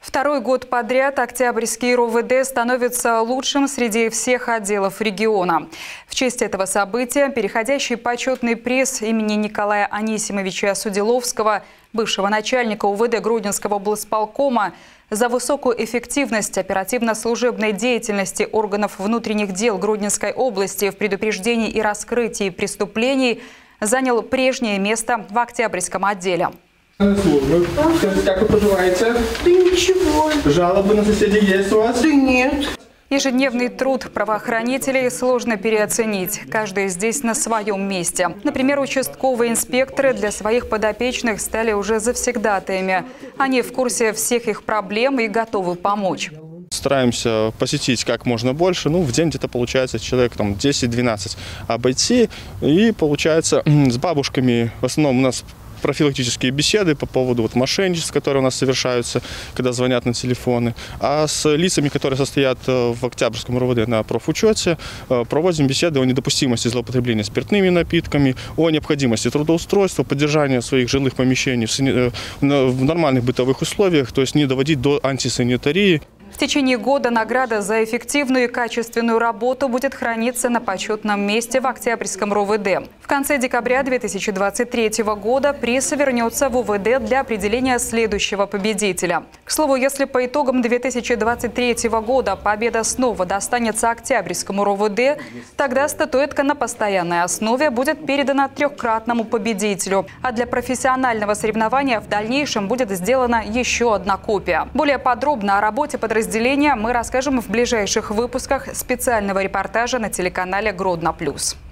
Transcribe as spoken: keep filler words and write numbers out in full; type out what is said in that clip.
Второй год подряд Октябрьский РОВД становится лучшим среди всех отделов региона. В честь этого события переходящий почетный приз имени Николая Анисимовича Судиловского, бывшего начальника УВД Гродненского облсполкома, за высокую эффективность оперативно-служебной деятельности органов внутренних дел Гродненской области в предупреждении и раскрытии преступлений занял прежнее место в Октябрьском отделе. Как вы поживаете? Да ничего. Жалобы на соседей есть у вас? Да нет. Ежедневный труд правоохранителей сложно переоценить. Каждый здесь на своем месте. Например, участковые инспекторы для своих подопечных стали уже завсегдатаями. Они в курсе всех их проблем и готовы помочь. Стараемся посетить как можно больше. Ну, в день где-то получается человек там десять-двенадцать обойти. И получается с бабушками в основном у нас профилактические беседы по поводу вот мошенничеств, которые у нас совершаются, когда звонят на телефоны. А с лицами, которые состоят в Октябрьском РОВД на профучете, проводим беседы о недопустимости злоупотребления спиртными напитками, о необходимости трудоустройства, поддержания своих жилых помещений в нормальных бытовых условиях, то есть не доводить до антисанитарии. В течение года награда за эффективную и качественную работу будет храниться на почетном месте в Октябрьском РОВД. В конце декабря две тысячи двадцать третьего года приз вернется в УВД для определения следующего победителя. К слову, если по итогам две тысячи двадцать третьего года победа снова достанется Октябрьскому РОВД, тогда статуэтка на постоянной основе будет передана трехкратному победителю. А для профессионального соревнования в дальнейшем будет сделана еще одна копия. Более подробно о работе подразделения мы расскажем в ближайших выпусках специального репортажа на телеканале Гродно плюс.